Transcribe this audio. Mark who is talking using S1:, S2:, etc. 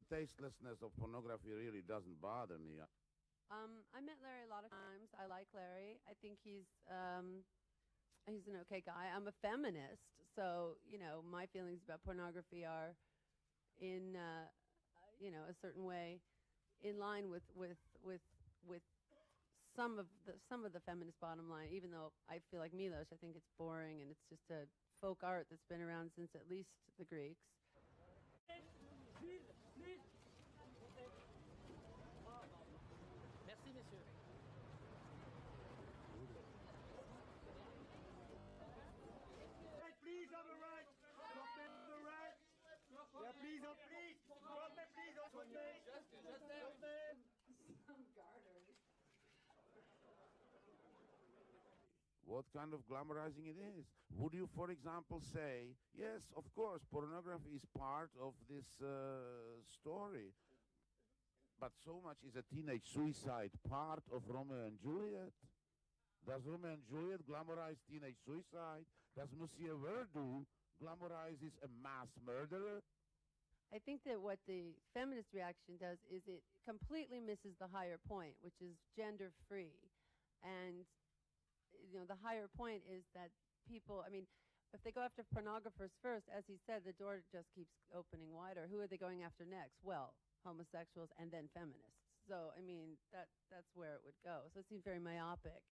S1: tastelessness of pornography really doesn't bother me.
S2: I met Larry a lot of times. I like Larry. I think he's an okay guy. I'm a feminist, so my feelings about pornography are in a certain way in line with some of the feminist bottom line. Even though I feel like Milos, I think it's boring and it's just a folk art that's been around since at least the Greeks.
S3: Please. Merci, messieurs.
S4: Please on the right. Drop on the right. Yeah, please, please. Drop me, please. Just there.
S2: Some garters.
S1: What kind of glamorizing it is? Would you, for example, say, yes, of course, pornography is part of this story, but so much is a teenage suicide part of Romeo and Juliet? Does Romeo and Juliet glamorize teenage suicide? Does Monsieur Verdoux glamorizes a mass murderer?
S2: I think that what the feminist reaction does is it completely misses the higher point, which is gender-free. And, the higher point is that people, if they go after pornographers first, as he said, the door just keeps opening wider. Who are they going after next? Well, homosexuals and then feminists. So, that's where it would go. So it seems very myopic.